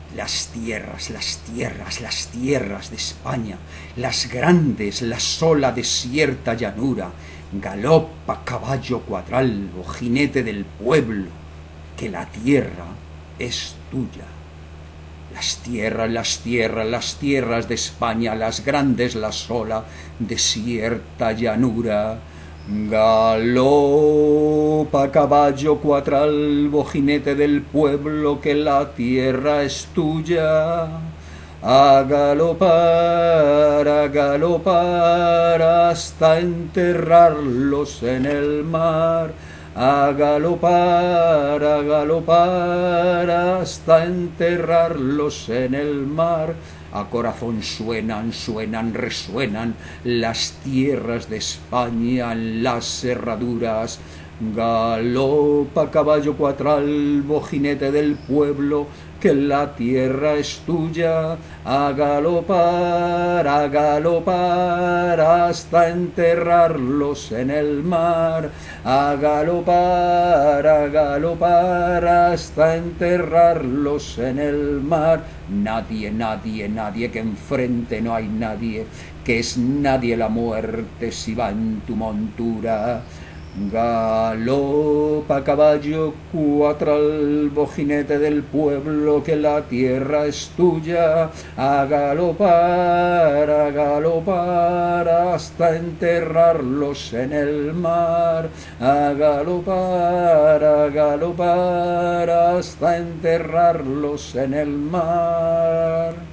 Las tierras, las tierras, las tierras de España, las grandes, la sola desierta llanura, galopa caballo cuadralbo, jinete del pueblo, que la tierra es tuya. Las tierras, las tierras, las tierras de España, las grandes, la sola, desierta llanura. Galopa caballo cuadralbo, jinete del pueblo, que la tierra es tuya. A galopar hasta enterrarlos en el mar. A galopar hasta enterrarlos en el mar. A corazón suenan, suenan, resuenan las tierras de España en las herraduras. Galopa caballo cuadralbo, jinete del pueblo, que la tierra es tuya. A galopar hasta enterrarlos en el mar. A galopar hasta enterrarlos en el mar. Nadie, nadie, nadie, que enfrente no hay nadie, que es nadie la muerte si va en tu montura. Galopa caballo cuadralbo, jinete del pueblo, que la tierra es tuya. A galopar hasta enterrarlos en el mar. A galopar hasta enterrarlos en el mar.